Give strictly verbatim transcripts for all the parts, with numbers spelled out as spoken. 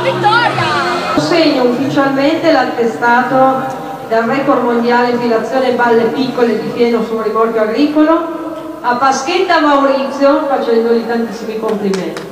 vittoria! Consegno ufficialmente l'attestato del record mondiale infilazione balle piccole di fieno su un rimorchio agricolo a Paschetta Maurizio, facendogli tantissimi complimenti.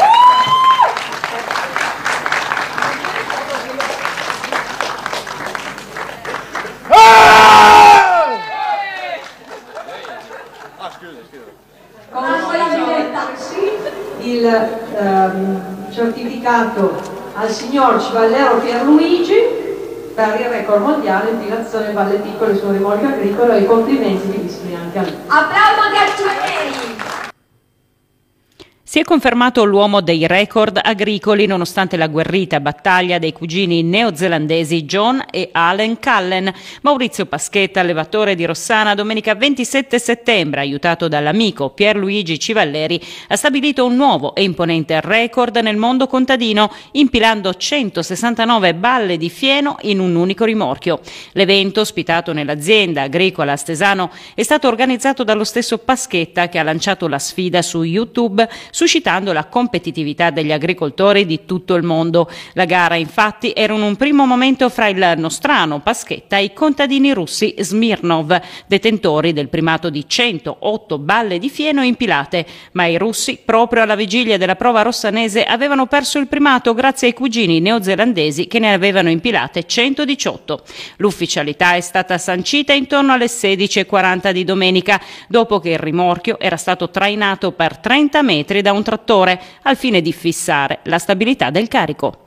Il ehm, certificato al signor Civallero Pierluigi per il record mondiale infilazione balle piccole su un rimorchio agricolo e i complimenti divisi anche a lui. Applauso anche a Civallero! Si è confermato l'uomo dei record agricoli nonostante la agguerrita battaglia dei cugini neozelandesi John e Allen Cullen. Maurizio Paschetta, allevatore di Rossana, domenica ventisette settembre, aiutato dall'amico Pierluigi Civalleri, ha stabilito un nuovo e imponente record nel mondo contadino, impilando centosessantanove balle di fieno in un unico rimorchio. L'evento, ospitato nell'azienda agricola a Stesano, è stato organizzato dallo stesso Paschetta, che ha lanciato la sfida su YouTube, suscitando la competitività degli agricoltori di tutto il mondo. La gara, infatti, era in un primo momento fra il nostrano Paschetta e i contadini russi Smirnov, detentori del primato di centootto balle di fieno impilate, ma i russi, proprio alla vigilia della prova rossanese, avevano perso il primato grazie ai cugini neozelandesi che ne avevano impilate centodiciotto. L'ufficialità è stata sancita intorno alle sedici e quaranta di domenica, dopo che il rimorchio era stato trainato per trenta metri da un trattore al fine di fissare la stabilità del carico.